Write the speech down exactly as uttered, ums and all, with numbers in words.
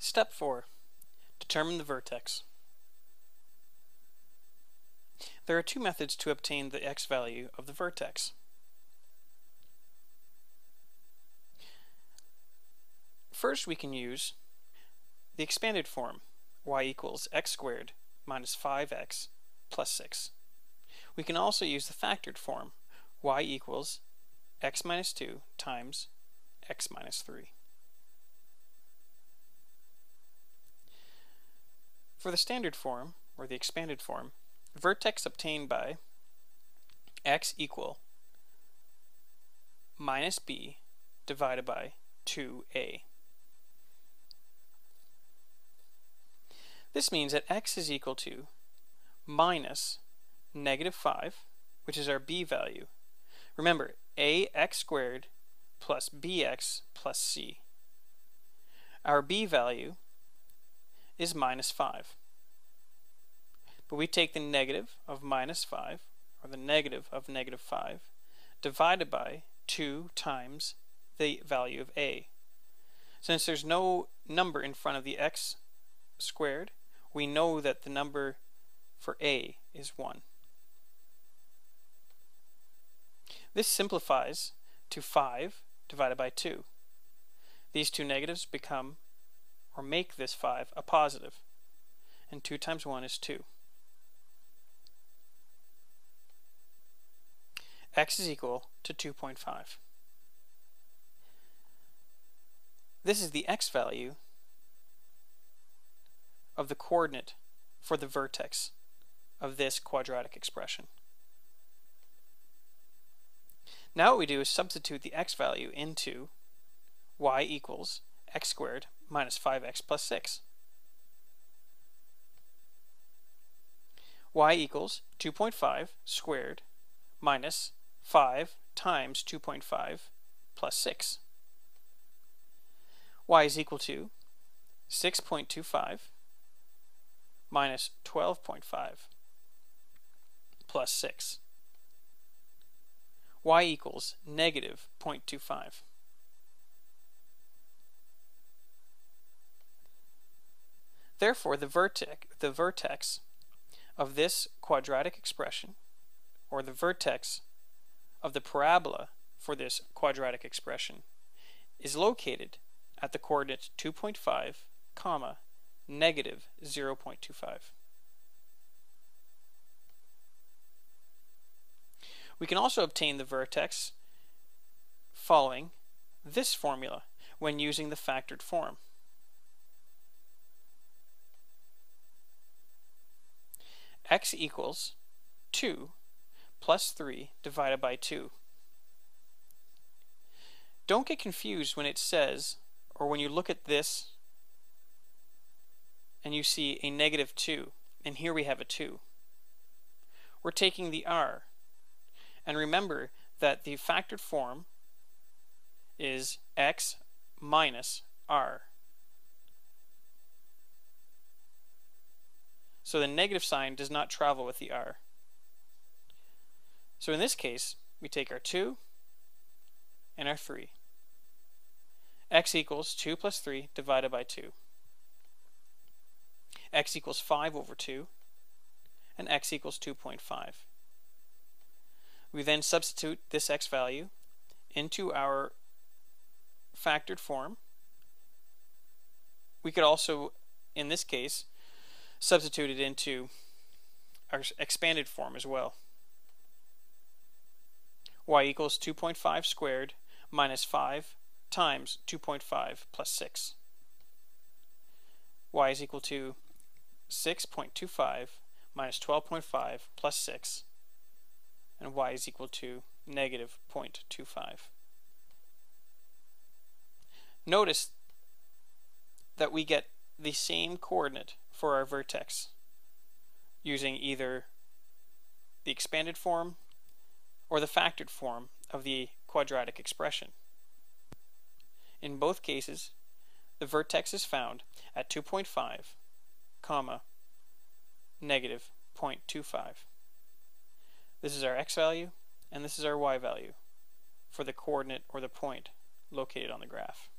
Step four. Determine the vertex. There are two methods to obtain the x-value of the vertex. First, we can use the expanded form, y equals x squared minus five x plus six. We can also use the factored form, y equals x minus two times x minus three. For the standard form, or the expanded form, vertex obtained by x equal minus b divided by two a. This means that x is equal to minus negative five, which is our b value. Remember, ax squared plus bx plus c. Our b value is minus five. But we take the negative of minus five, or the negative of negative five, divided by two times the value of a. Since there's no number in front of the x squared, we know that the number for a is one. This simplifies to five divided by two. These two negatives become, or make this five a positive, and two times one is two. X is equal to two point five. This is the x value of the coordinate for the vertex of this quadratic expression. Now what we do is substitute the x value into y equals x squared minus five x plus six. Y equals two point five squared minus five times two point five plus six. Y is equal to six point two five minus twelve point five plus six. Y equals negative zero point two five. Therefore, the vertex, the vertex of this quadratic expression, or the vertex of the parabola for this quadratic expression, is located at the coordinates two point five, comma, negative zero point two five. We can also obtain the vertex following this formula when using the factored form. X equals two plus three divided by two. Don't get confused when it says, or when you look at this and you see a negative two, and here we have a two. We're taking the r. And remember that the factored form is x minus r. So the negative sign does not travel with the r. So in this case, we take our two and our three. X equals two plus three divided by two. X equals five over two, and x equals two point five. We then substitute this x value into our factored form. We could also, in this case, substitute it into our expanded form as well. Y equals two point five squared minus five times two point five plus six. Y is equal to six point two five minus twelve point five plus six, and y is equal to negative zero point two five. Notice that we get the same coordinate for our vertex using either the expanded form or the factored form of the quadratic expression. In both cases, the vertex is found at two point five, comma, negative zero point two five. This is our x value, and this is our y value for the coordinate or the point located on the graph.